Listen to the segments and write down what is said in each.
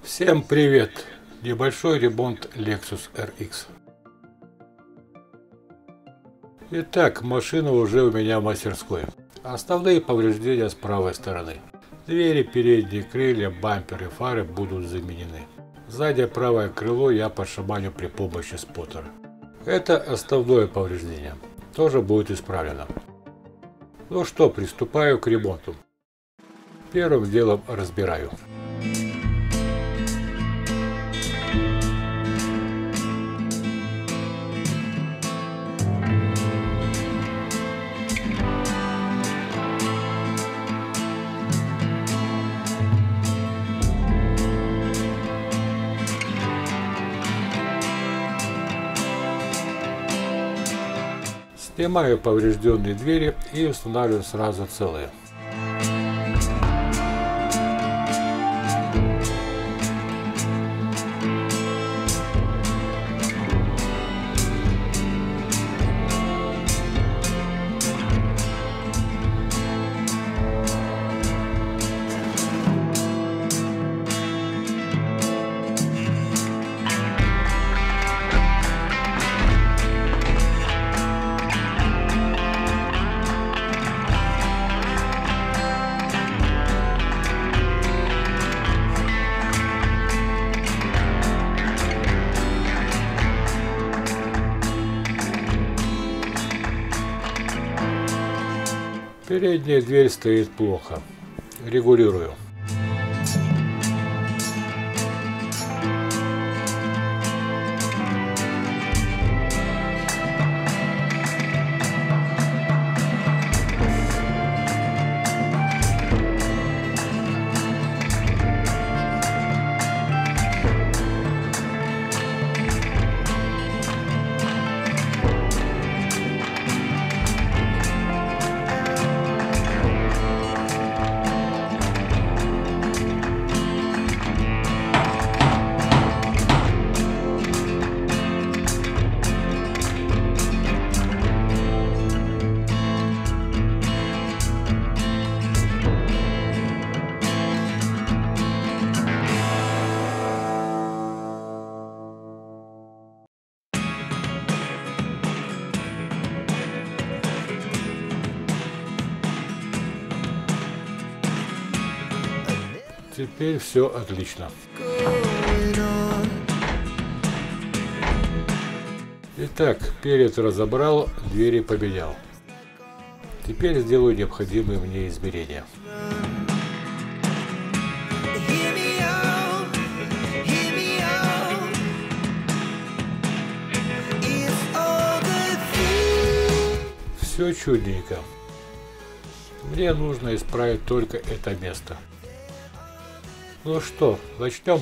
Всем привет! Небольшой ремонт Lexus RX. Итак, машина уже у меня в мастерской. Основные повреждения с правой стороны. Двери, передние крылья, бамперы, фары будут заменены. Сзади правое крыло я пошаманю при помощи споттера. Это основное повреждение. Тоже будет исправлено. Ну что, приступаю к ремонту. Первым делом разбираю. Снимаю поврежденные двери и устанавливаю сразу целые. Передняя дверь стоит плохо. Регулирую. Теперь все отлично. Итак, перед разобрал, двери поменял. Теперь сделаю необходимые мне измерения. Все чудненько. Мне нужно исправить только это место. Ну что, начнем?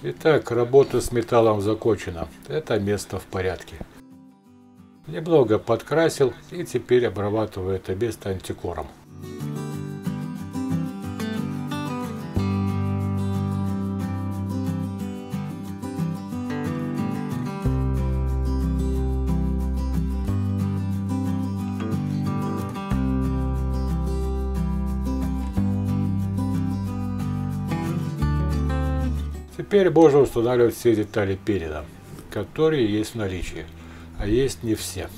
Итак, работа с металлом закончена. Это место в порядке. Немного подкрасил и теперь обрабатываю это место антикором. Теперь можно устанавливать все детали переда, которые есть в наличии, а есть не все.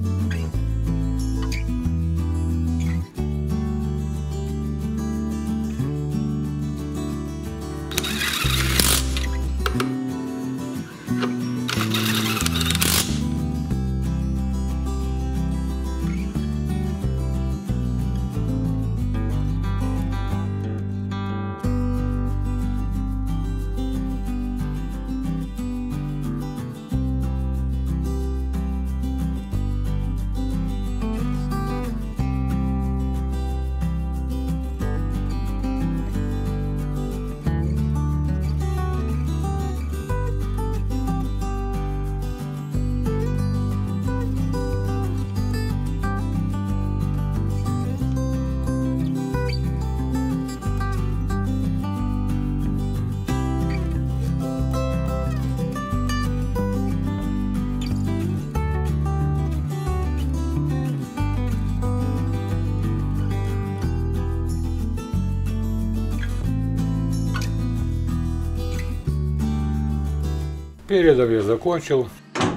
Передом я закончил.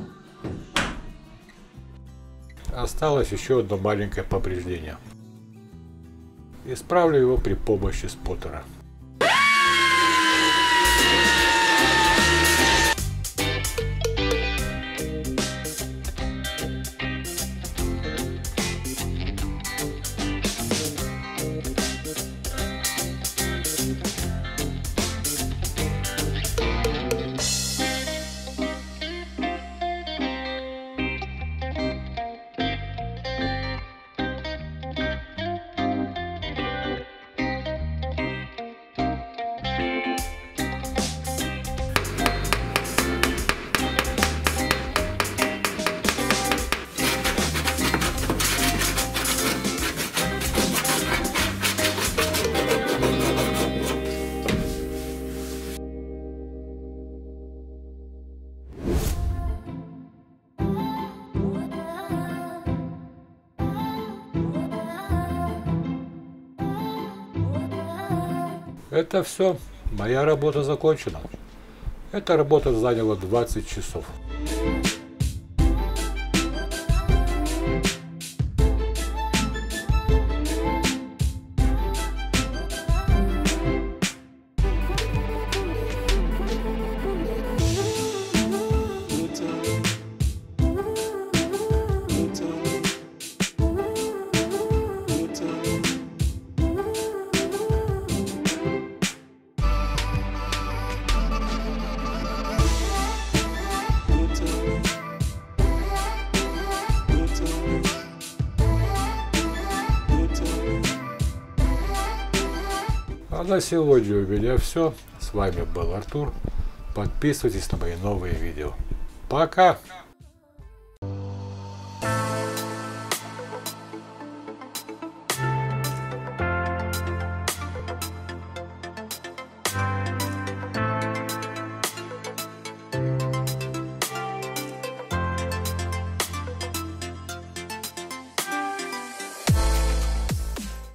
Осталось еще одно маленькое повреждение. Исправлю его при помощи споттера. Это все. Моя работа закончена. Эта работа заняла 20 часов. А на сегодня у меня все. С вами был Артур. Подписывайтесь на мои новые видео. Пока!